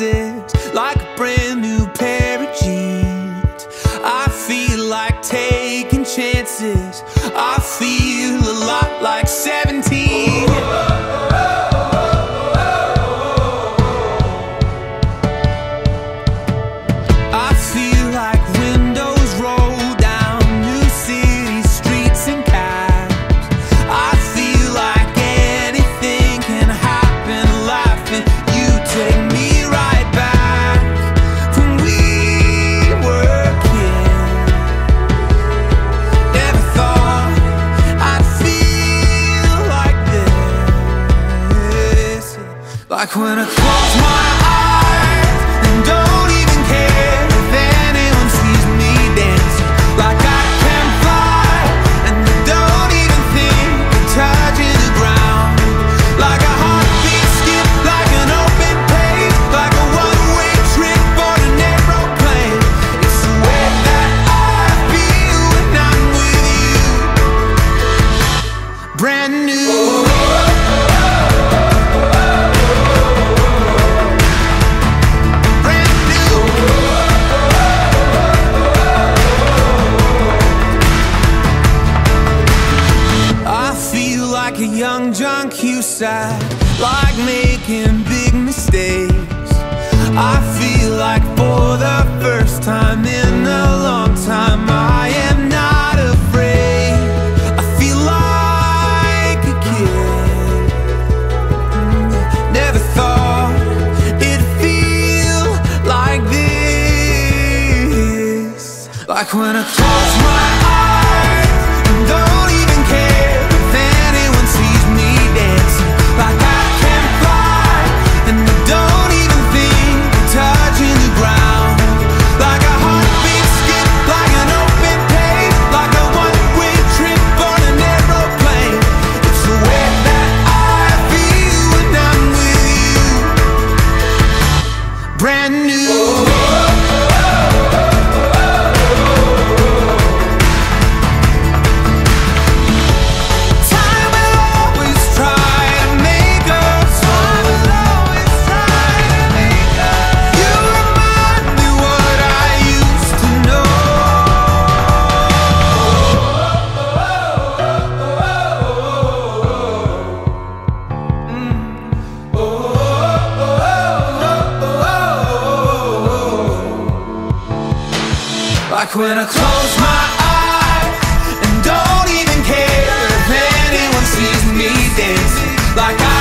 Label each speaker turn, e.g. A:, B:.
A: chances, like a brand new pair of jeans. I feel like taking chances. I feel a lot like 17. I feel like windows roll down new city streets and cabs. I feel like anything can happen in life, and you take me right back when we were kids. Never thought I'd feel like this. Like when I close my eyes and don't even care if anyone sees me dancing. Like I can fly and I don't even think of touching the ground. Like a heartbeat skip, like an open page, like a one-way trip on an aeroplane. It's the way that I feel when I'm with you. Brand new. Like a young John Cusack, like making big mistakes. I feel like for the first time in a long time I am not afraid. I feel like a kid. Never thought it'd feel like this. Like when I close my eyes and don't even care if anyone sees me dancing. Like I can fly and I don't even think of touching the ground. Like a heartbeat skip, like an open page, like a one-way trip on an aeroplane. It's the way that I feel when I'm with you. Brand new. Like when I close my eyes and don't even care if anyone sees me dancing. Like I